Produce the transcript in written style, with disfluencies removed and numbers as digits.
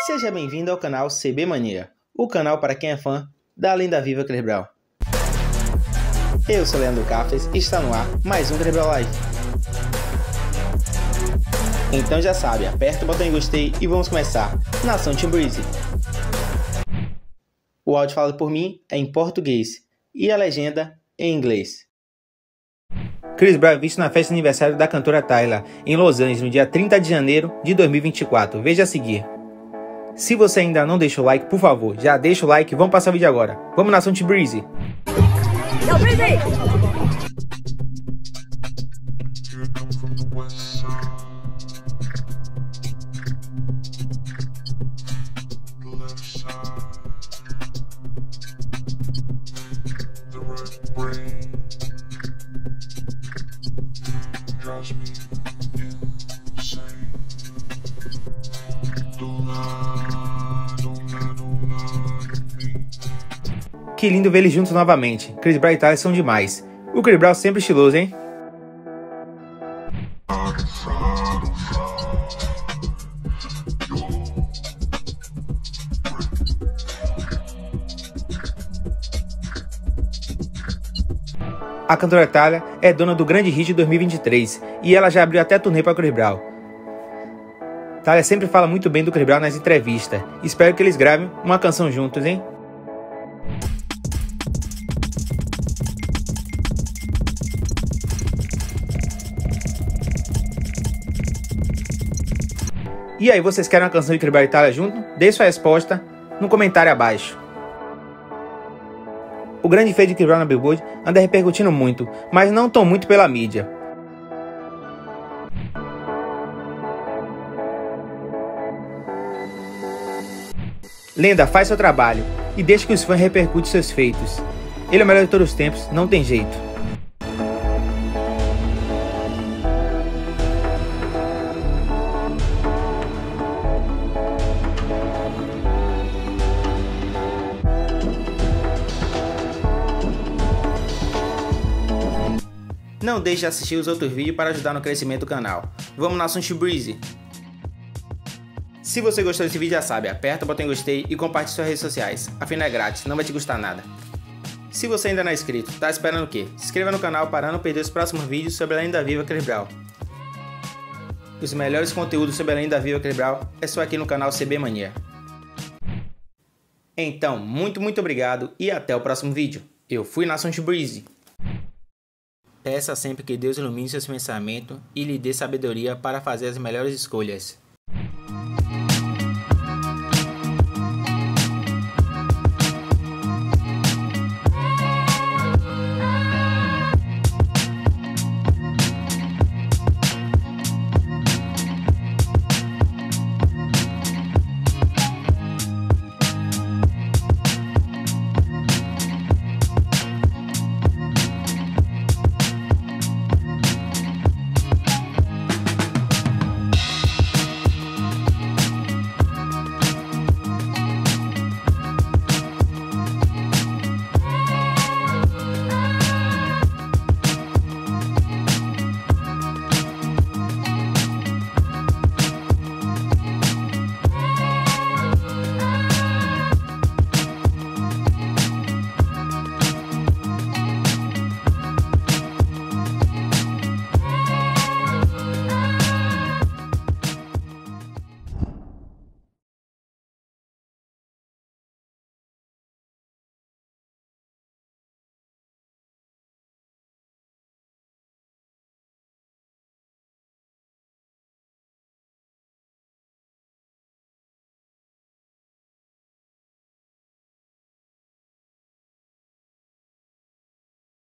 Seja bem-vindo ao canal CB Mania, o canal para quem é fã da lenda viva Chris Brown. Eu sou Leandro Cafes e está no ar mais um Chris Brown Live. Então já sabe, aperta o botão em gostei e vamos começar Nação Team Breezy. O áudio falado por mim é em português e a legenda em inglês. Chris Brown é visto na festa de aniversário da cantora Tyla, em Los Angeles, no dia 30 de janeiro de 2024. Veja a seguir. Se você ainda não deixou o like, por favor, já deixa o like e vamos passar o vídeo agora. Vamos Nação Team Breezy! Yo, Breezy! Que lindo ver eles juntos novamente. Chris Brown e Tyla são demais. O Chris Brown sempre estiloso, hein? A cantora Tyla é dona do grande hit de 2023 e ela já abriu até turnê para Chris Brown. Tyla sempre fala muito bem do Chris Brown nas entrevistas. Espero que eles gravem uma canção juntos, hein? E aí, vocês querem uma canção de Chris Brown e Tyla junto? Deixe sua resposta no comentário abaixo. O grande feito de Chris Brown na Billboard anda repercutindo muito, mas não tão muito pela mídia. Lenda, faz seu trabalho e deixe que os fãs repercutam seus feitos. Ele é o melhor de todos os tempos, não tem jeito. Não deixe de assistir os outros vídeos para ajudar no crescimento do canal. Vamos Nação Team Breezy! Se você gostou desse vídeo já sabe, aperta o botão em gostei e compartilhe suas redes sociais. Afinal é grátis, não vai te custar nada. Se você ainda não é inscrito, tá esperando o quê? Se inscreva no canal para não perder os próximos vídeos sobre a lenda viva Chris Brown. Os melhores conteúdos sobre a lenda viva Chris Brown é só aqui no canal CB Mania. Então, muito obrigado e até o próximo vídeo. Eu fui Nação Team Breezy. Peça sempre que Deus ilumine seus pensamentos e lhe dê sabedoria para fazer as melhores escolhas.